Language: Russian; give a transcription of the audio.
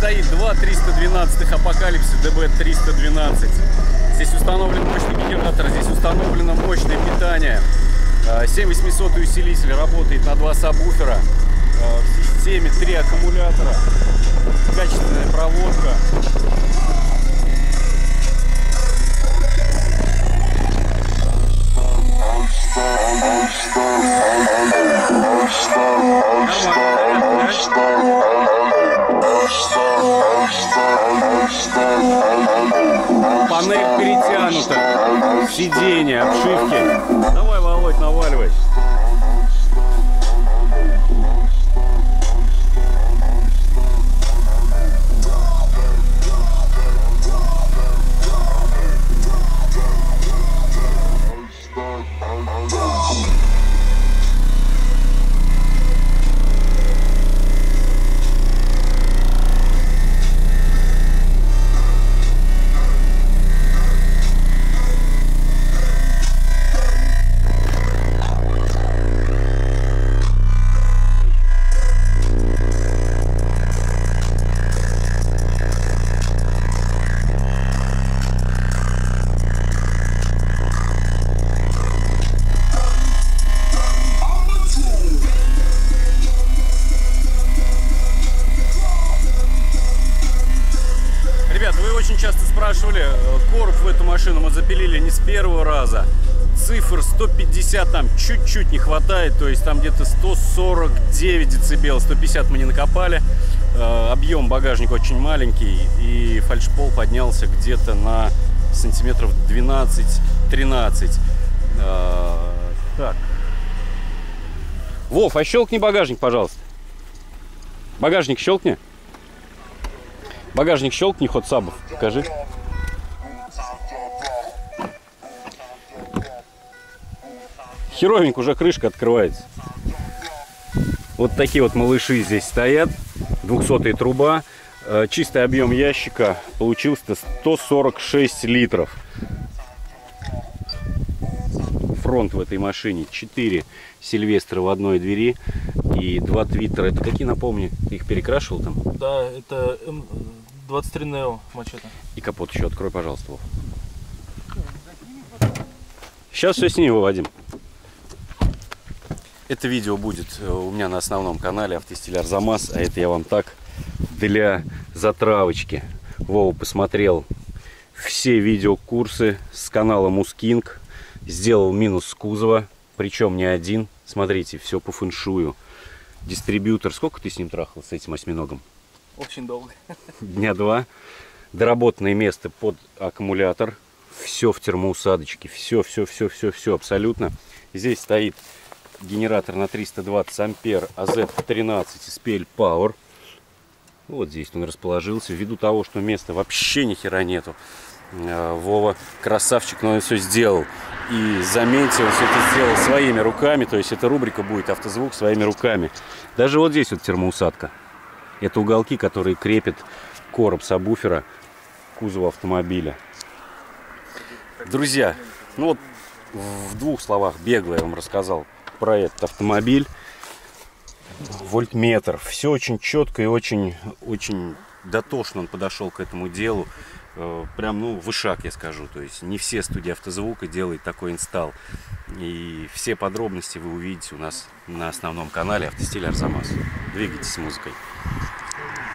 стоит два 312 Апокалипсис DB312. Здесь установлен мощный генератор, здесь установлено мощное питание. 7800 усилитель работает на 2 сабвуфера. В системе 3 аккумулятора. Качественная проводка. Панель перетянута, сиденье, обшивки. Давай, Володь, наваливай. Ребят, вы очень часто спрашивали, короб в эту машину мы запилили не с первого раза. Цифр 150 там чуть-чуть не хватает, то есть там где-то 149 децибел, 150 мы не накопали. Объем багажника очень маленький, и фальшпол поднялся где-то на сантиметров 12-13. Так. Вов, а щелкни багажник, пожалуйста. Багажник щелкни. Багажник щелкни, ход сабов, покажи. Херовенько уже крышка открывается. Вот такие вот малыши здесь стоят. 200-я труба. Чистый объем ящика получился 146 литров. Фронт в этой машине 4 Сильвестра в одной двери и 2 Твиттера. Это какие, напомни? Ты их перекрашивал там? Да, это М23 Neo мачете. И капот еще открой, пожалуйста, Вов. Сейчас все сними, Вадим. Это видео будет у меня на основном канале Автостиль Арзамас, а это я вам так для затравочки. Вова посмотрел все видеокурсы с канала Мускинг, сделал минус с кузова, причем не один. Смотрите, все по фэншую. Дистрибьютор, сколько ты с ним трахал, с этим осьминогом? Очень долго. Дня 2. Доработанное место под аккумулятор. Все в термоусадочке. Все абсолютно. Здесь стоит генератор на 320 ампер AZ13 SPL Power. Вот здесь он расположился. Ввиду того, что места вообще ни хера нету, Вова красавчик, но он все сделал. И заметьте, он все это сделал своими руками. То есть эта рубрика будет автозвук своими руками. Даже вот здесь вот термоусадка. Это уголки, которые крепят короб сабвуфера к кузову автомобиля. Друзья, ну вот в 2 словах бегло я вам рассказал про этот автомобиль. Вольтметр. Все очень четко и очень дотошно он подошел к этому делу. Прям, ну, вышаг, я скажу. То есть не все студии автозвука делают такой инсталл. И все подробности вы увидите у нас на основном канале Автостиль Арзамас. Двигайтесь с музыкой.